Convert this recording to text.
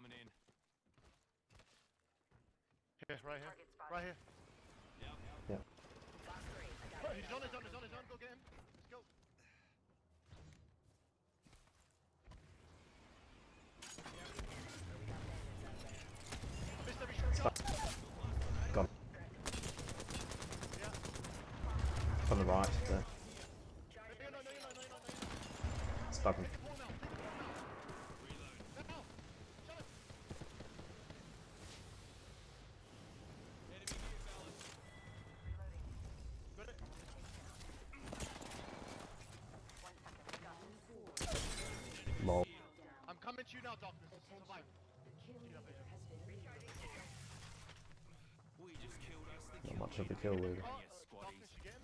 coming in. Here, right here. Right here. Yep. Yeah. He's on, go get him. Let's go. I missed every shot. Gone. Yeah. It's on the right there. No. Stuck him. Take the ball now. Now. Shut it. Enemy here, fellas. Got it. Lol. I'm coming to you now, Darkness. Survive. We just killed us. Not much of a kill, really. Yes, squaddies. Darkness, you get him?